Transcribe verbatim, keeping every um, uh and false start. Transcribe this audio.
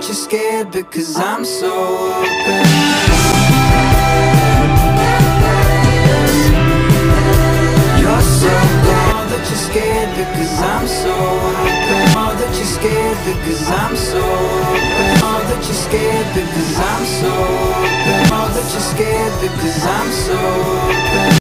you're scared because I'm so open. You're so gone that you're scared because I'm so open. Oh, that you're scared because I'm so open. Oh, that you're scared because I'm so open. Oh, that you're scared because I'm so open.